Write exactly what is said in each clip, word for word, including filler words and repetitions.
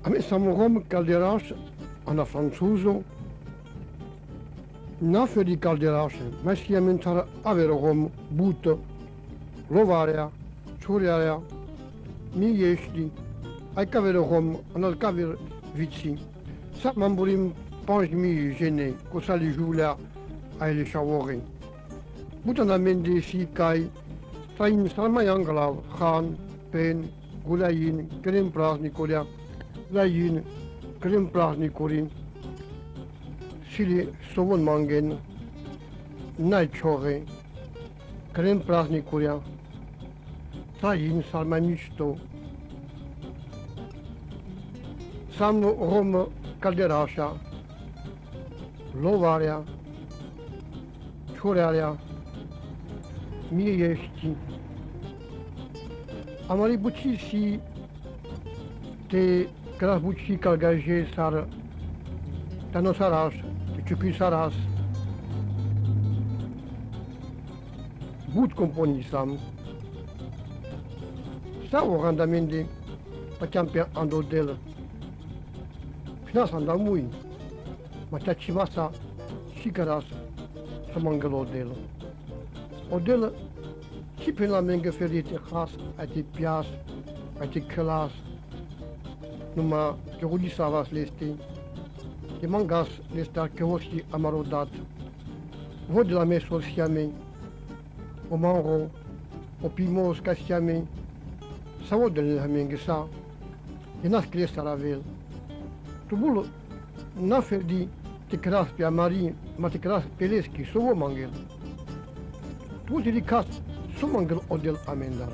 A me siamo Rom Calderas, Anna Franzuso, Nafe di Calderas, ma si ammentare avere Rom, Buto, Lovaria, Ciuriaria, Miesti, ai cavere Rom, Anal Caver Vici, sa mamburim Pange mi gêné, cosa li Giulia, ai le Shawori. Butanamente si kai, train Salmayanglav, Khan, Pen, Gulayin, Kerim Praznikolia, Layin, Kerim Praznikorin, Sili Sovon Mangen, Naichore, Kerim Praznikolia, Train Salmanisto, Sam Rom Calderasha, Lovaria, Ciurearia, Miesti. Amari buci si te kras buci kalgaje sar tano saras, chupi saras. But componi sam. Sa orandamende paciampia andodel. Finas andamui. Matachivasa shikaras samangalodel. Odel si pe la menge ferite khas ati pias ati kelas numa jodi savas lesti de mangas lesta kevoski amarodat vod la meso siame o manro o pimos kasiame savo de la menge sa e nas kresta ravel tubul na ferdi te kras pia mari ma te kras peleski sovo mangel tu di kas Sumangel odel amendar.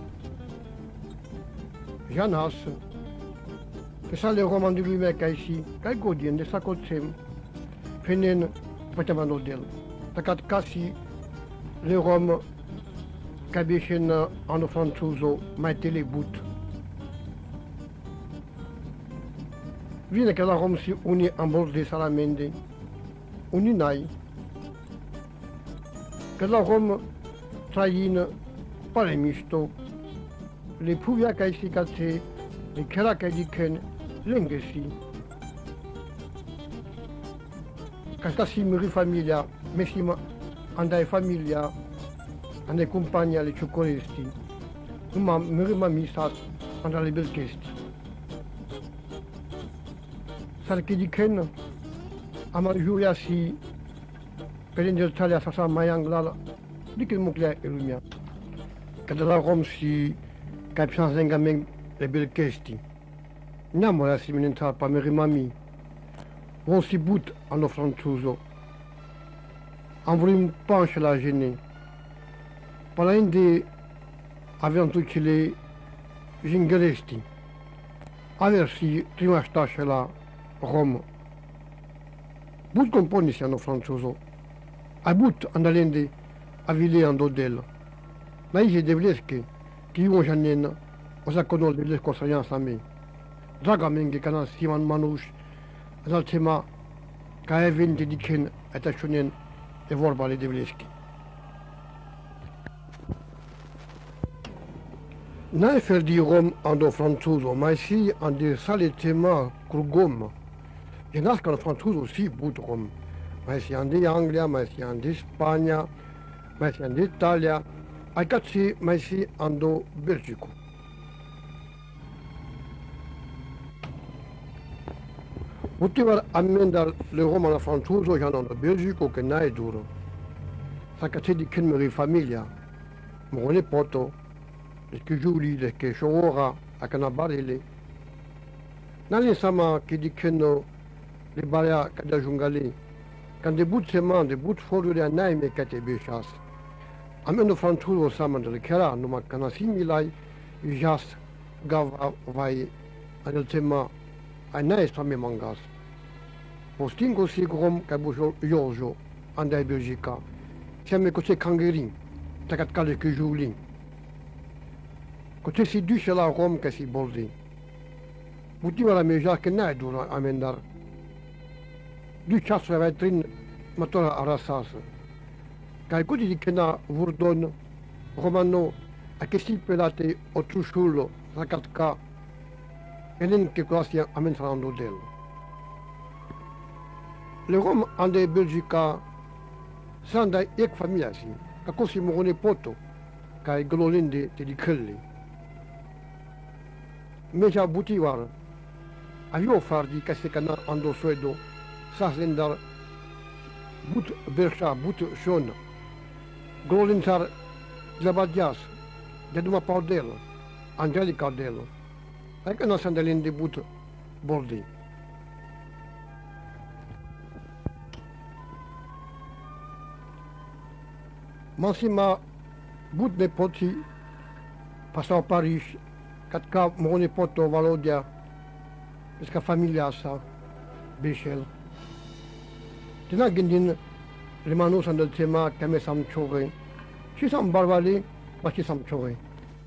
Janas, que sale roman de lui mec ici, kai godien de sakotsem, fenen pataman odel. Takat kasi le rom kabishen en franzuzo mai tele bout. Vine que la rom si uni en bord de salamende, uni nai. Que la rom train pare misto, le puvia kai si katse, le kera kai diken lengesi. Kasta si miri famiglia, mesima andai famiglia, ande compagna le cioccolesti, ma miri mamisas andai le belkesti. Sar che diken, ama Giulia si, per indel talia sasa mayanglala, Dikel mukla elumia. Kadala rom si kapsan zengamen le belkesti. Namo la siminenta pa meri mami. Von si bout en franzuzo. Envolim penche la gêné. Palainde aventucile gingeresti. Aversi trimastache la rom. Bout componi si en franzuzo. A bout andalende avile andodel. Mai je devleske, ki yon janen, osa konol devlesko sayan same. Draga menge kana siman manush, azal tema, ka evin dediken etachonen e vorbale devleski. Na efer di rom ando franzuzo, mai si ande sale tema krugom. Genas kan franzuzo si bout rom. Mai si ande Anglia, mai si ande Spagna, mai si ando Italia, ai cazzi mai si ando Belgico. Poteva ammendare le romane franzuso già non Belgico che non è duro. Sa cazzi di chiamare famiglia, ma le poto, le che giuli, le che sciora, a canabarele. Non è sama che di chiamano le balia che da giungale, quando but seman, de but fuori a naime che te bechas. Amendo franzuzo saman de kera, numa kana similai, jas gav vai adel tema a nai same mangas. Postingo si grom kabujo yojo, andai Belgica. Siame kote kangerin, takat kale ke joulin. Kote si duce la rom che si boldi. Butiva la meja che nai dura amendar. Du ceasul avea trin mătora arasasă. Ca ikuti di kena vurdon romano a chesti pelate otrușulo, rakatka. enen che classe amen sarando del. Le Rom ande Belgica sanda ek famiglia si, ka kosi mo ne poto, ka glolinde te di kelli. Meja buti war, avio fardi ka se kana ando suedo, sa zendar but bercha but shon. Glolintar Zabadias, de duma Paudel, Angelica Del, e che non sandelin di but bordi. Massima but ne poti, passò a Paris, katka mone poto Valodia, pesca famiglia sa, Bichel. Tina gindin rimanos del tema che me sam chore, ci sam barbali, ma ci sam chore.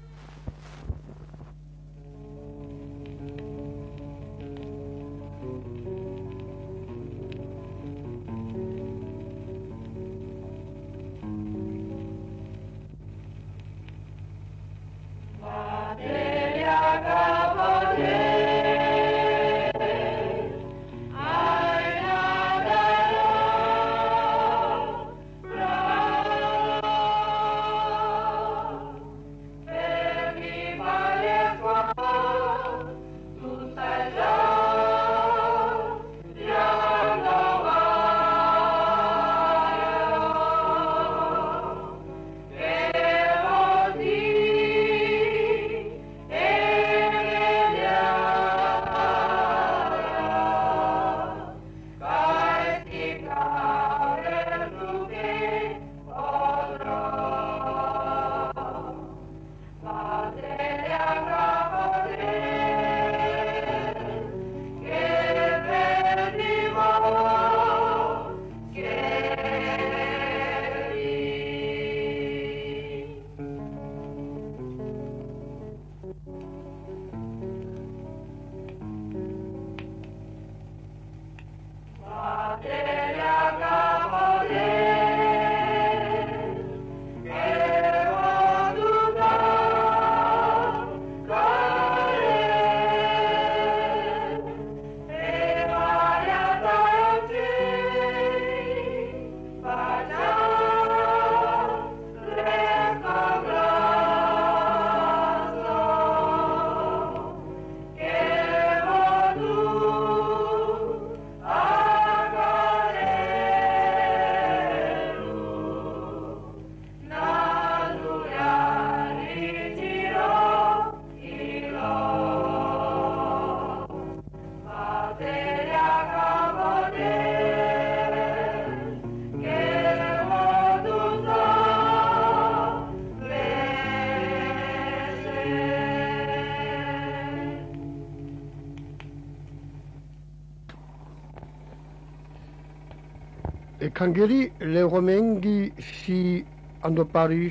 E Kangeri le Romenghi si andò a Paris,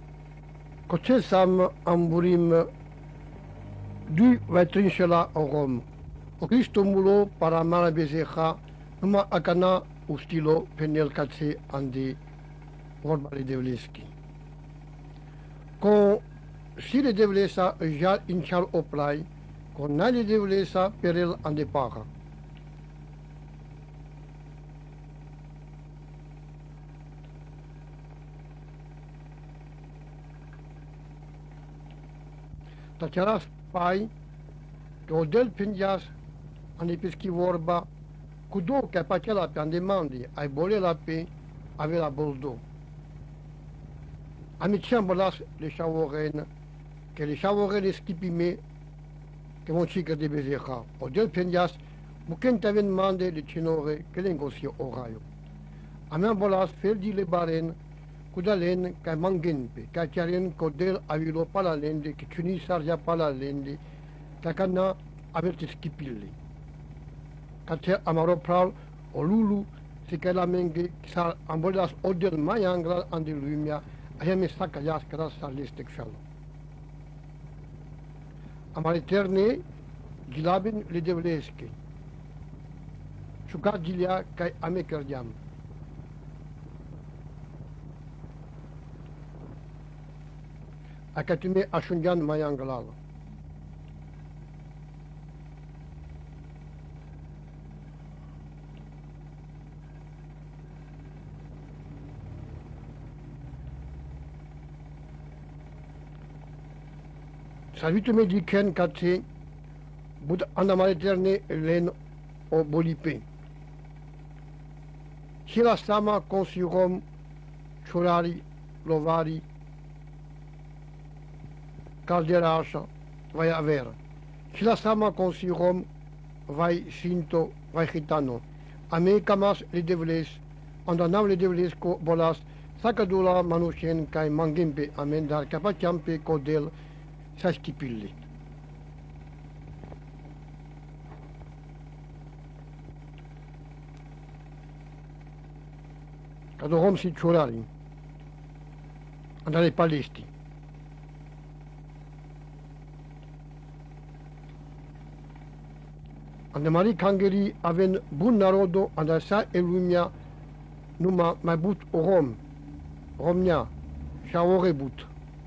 coce sam amburim du vetrinchela en Rome. O Cristo mulo para marabezeja, numa akana u stilo penel katse andi Rorbali Devleski. Con si le devlesa ja inchal oplai, con nali devlesa perel ande paga. Taceras pai, che odel pindias, ane peschi vorba, cudo che pacela pe andemandi, ai bole la pe, ave la boldo. Amiciam bolas le chavoren, che le chavoren schipime, che mon cica de bezeja. Odel pindias, buken taven mande le cinore, che l'engosio oraio. Amen bolas ferdi le baren, Kudalen ka mangenpe, ka tiaren kodel avilo pala lende, ki tuni sarja pala lende, ka kana averti skipilli. Ka te amaro pral o lulu, si ka la menge, sa ambolas odel mayangral andi lumia, ayame saka yaskara sa listek shalo. Amariterne, gilabin le devleske. Shuka gilia kai ame kerdiam. Akatime Ashunjan Mayangalala. Saluto mediken kate bud andamal len o bolipe. Hila sama consirom ciurari lovari calderasha vai aver. Hila sama consirom vai sinto vai gitano. Ame kamas le devles andanam le devles ko bolas sakadula manushen kai mangimpe amendar kapachampe kodel saskipilli. Adorom si ciurari andare palisti. Andamari kangeri aven bun narodo andasa elumia numa mai but rom romnia shaore but.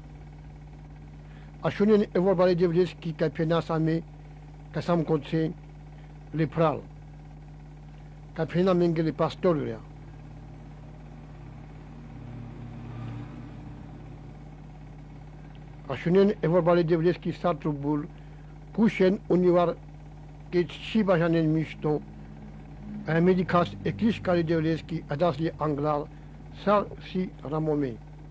Așunen e vorba de devleski ca penas ame ca sam conțe le pral. Ca pena mengele pastoruria. Așunen e vorba de devleski satrubul pușen univar che ci bajanen mișto a medicas eclis care devleski adasli anglar sar si ramome.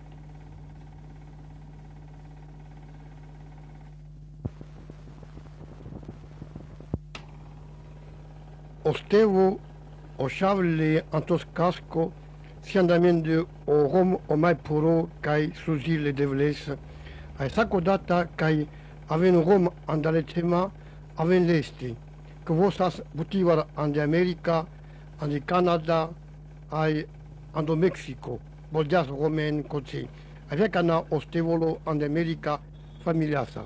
Ostevo o șavle antos casco si andamende o rom o mai puro kai suzile devles ai saco data kai aven rom andale tema aven lesti că vosas butivar ande America ande Canada ai ando Mexico boldeas romen coci avea cana ostevolo ande America familiasa.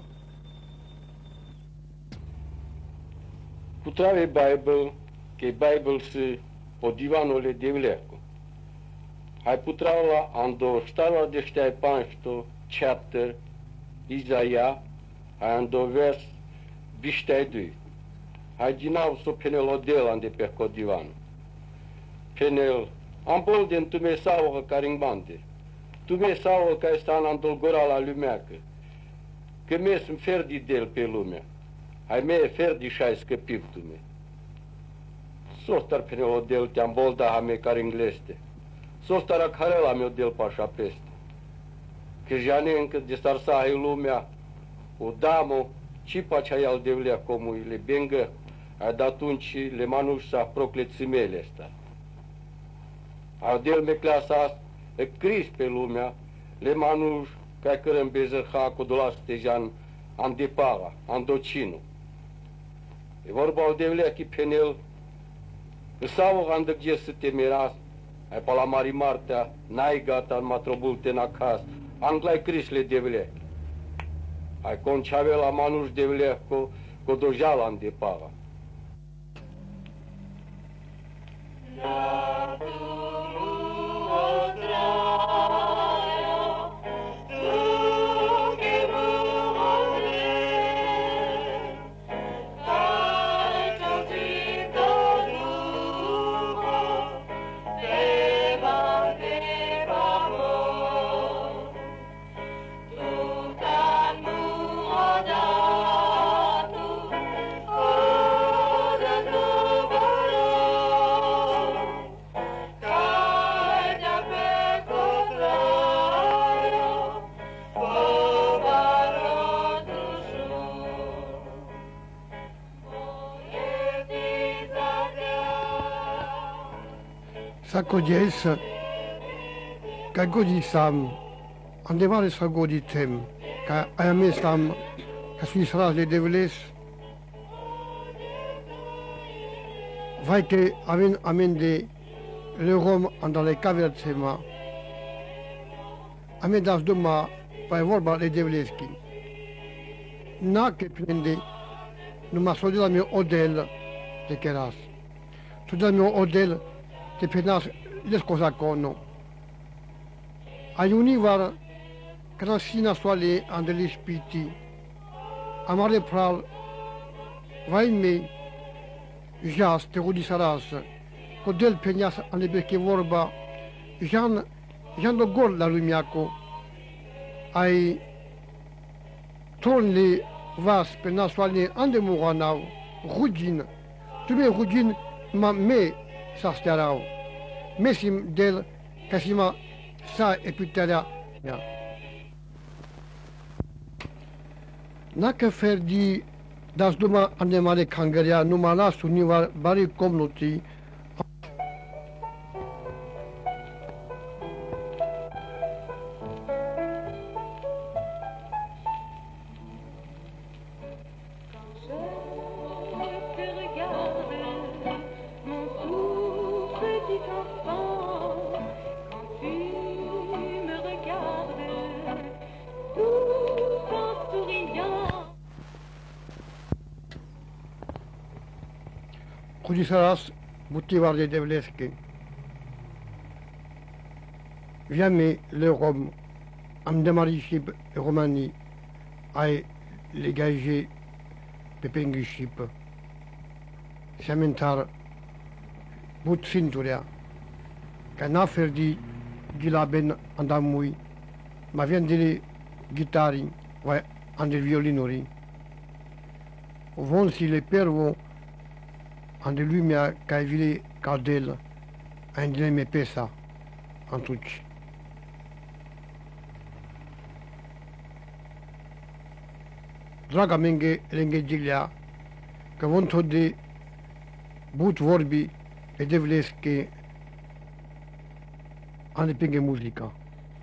Putrave Bible che Bible si po divanole devleco. Hai putrava ando stava de stai pansto chapter Isaia hai ando vers bistai dui. Hai dinau so penelo del ande per co divan. Penel ampol den tu me sau ca ringbande. Tu me sau ca stan ando gora la lumeacă. Că mes în ferdi del pe lumea. Hai me ferdi șai scăpiv tu me. Sostar penelo del te-am bolda hame care ingleste. Sostar acarela meu del pașa peste. Că jane încă de sarsa hai lumea. O damo, ci pacea al devlea comui le bengă, a de atunci le manușa proclețimele ăsta. A del me clasa e cris pe lumea, le manuș ca cărăm bezărha cu dola stejan andepara, andocinu. E vorba o devlea chi penel, sau andă gdzie să te miras, ai pa la mari martea, n-ai gata în matrobulte în acasă, anglai crisle devlea. Ai concave la manuș devlea cu cu dojala andepara. Sacodzies, ca godi sam, andevare sa godi tem, ca aia sam, ca suis ras le devles, vai che aven amende le rom andale caver tema, amendas doma pa vorba le devleski. Na che prende, numa sodila mio odel de keras. Sodila mio odel te penas les cosa cono. Aiunivar crasina soale andele spiti. Amare pral vai me jas te rudi saras. Codel penias ande beche vorba Jean Jean do gol la lumiaco. Ai torni vas pe nasoale andemuranau, rugin, tu me rugin ma me sa sterau, mesim del casima sa epiterea mea. Naka ferdi das duma andemare kangaria numala suniva bari komnoti Kudisaras Boutivar de Devleski. Jamais le Rome, Amdemariship et Romani, aille les gagés Pepengiship. Sementar Bout Cinturia, Canaferdi Gilaben Andamui, ma vendere guitari, ouais, ande violinori. Von si les pervos ande lumea ca vile caldel, ande me pesa, antuci. Draga menge lenge gilea, că von tot de but vorbi e devleske ande penge muzica.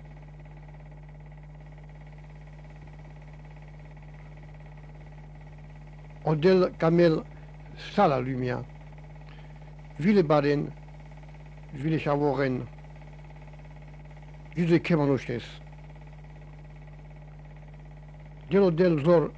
Odel camel sala lumea, vile baren, vile chavoren, jude kemanoștes. Delo del zor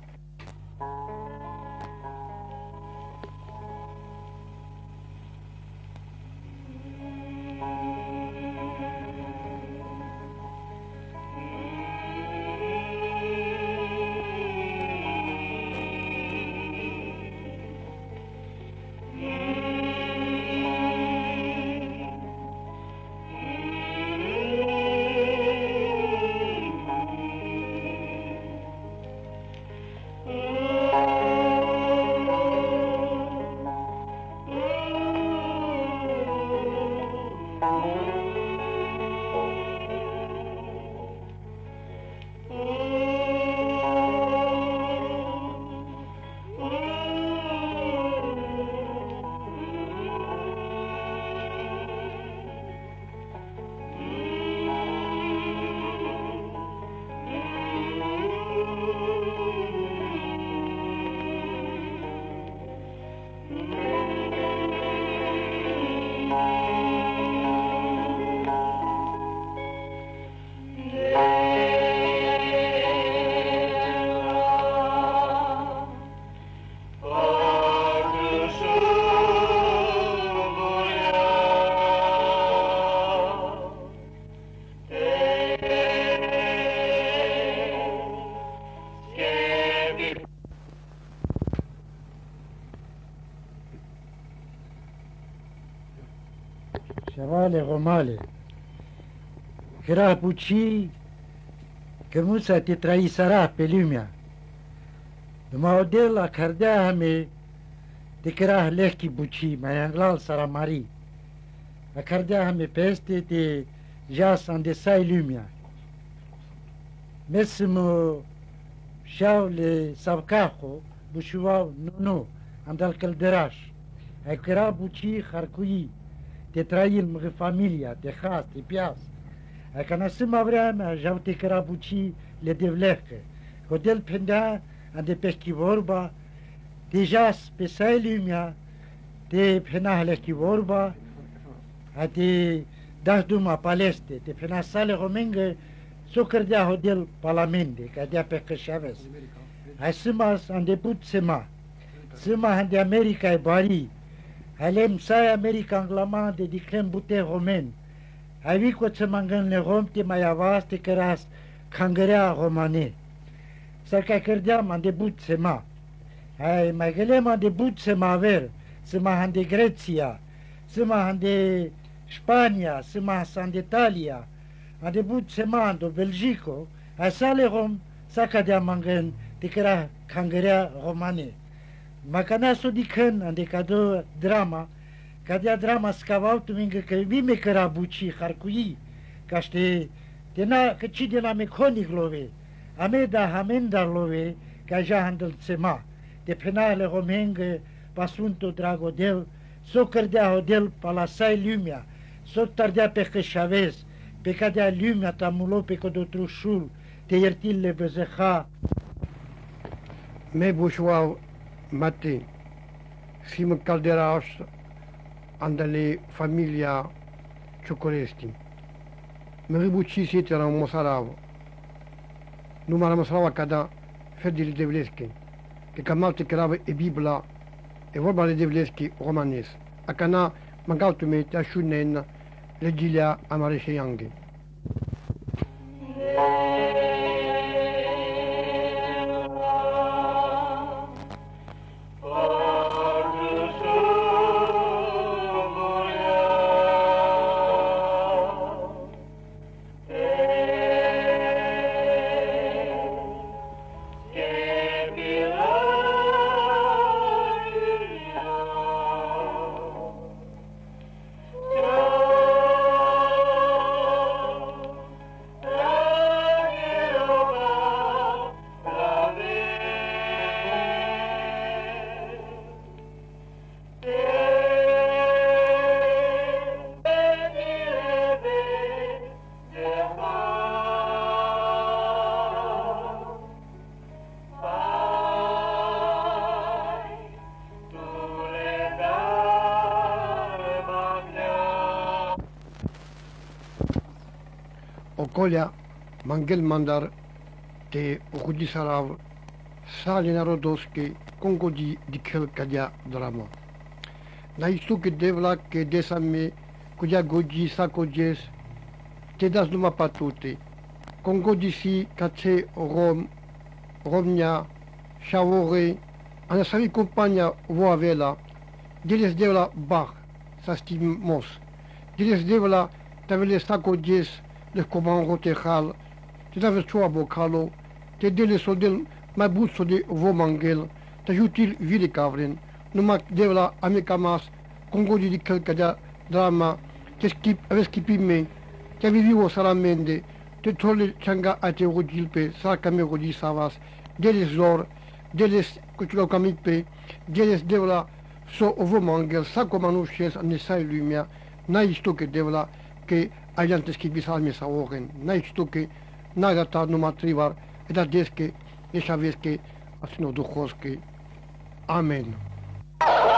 Chavale romale, era puci că muța te traisara pe lumea. Duma odel la cardea hame de kera lehki buci mai anglal saramari. La cardea hame peste te jas andesai lumea. Mesmo șau le savcaho bușuau nu nu andal călderaș. Ai kera buci harcui te trail mă familia, te has, te pias. Ai ca nasima vremea, jau te cărabuci le devlecă. Hodel pendea, ande peschi vorba, te jas pe sai lumea, te pena lechi vorba, a te das duma paleste, te pena sale romengă, so cărdea hodel palamente, ca dea pe cășaves. Ai simas ande put sema, sima ande America e bari, Alem sai America anglama de diclem bute romen. Ai vi cu ce mangan le romte mai avaste căras cangărea romane. Să ca cărdeam an de but sema. Ai mai gălem an de but sema ver, sema an de Grecia, sema an de Spania, sema an de Italia, ande but sema an de Belgico, ai sale rom, sa ca dea mangan de căra Kangarea romane. Macana so di când ande cado drama, cadea drama scavau tu mingă că vime căra buci harcui, ca ște tena că ci de la meconic love, ameda hamenda love, ca ja handel tsema, de penale romengă pasunto dragodel, so cărdea hodel palasai lumea, so tardea pe cășavez, pe cadea lumea tamulo pe codotrușul, te iertile bezeha. Me bușuau mate, fim calderaș, andale familia Ciocolesti. Me ribuci siete la Mosaravo. Nu mă rămăsrava cada fedele devleschi, că camalte crava e Bibla, e vorba de devleschi romanes. Acana magautu me te așunen legilea amareșe ianghe. Okolia Mangel Mandar te Rudisarav Sali Narodovski Kongodi Dikel Kadia Drama. Na istuke devla ke desame kudia goji sakojes te das numa patute. Kongodi si kace Rom Romnia Shavore anasari compagna voavela diles devla Bach sastimos. Diles devla tavele sakojes de coman rotechal, te dave tua bocalo, te dele sodel mai buzzo de vomangel, te jutil vile cavren, numai devla amicamas, congodi di calcadea drama, te skip, ave skipime, te vivivo salamende, te tole changa a te rodilpe, sarcame rodi savas, deles zor, deles cutulo camipe, deles devla so vomangel, sacomanuches anesai lumia, na isto que devla, que Aiantes ki bisalmi sa oren, naistuke, nagata numa trivar, edadeske, eșaveske, asino duhovske. Amen.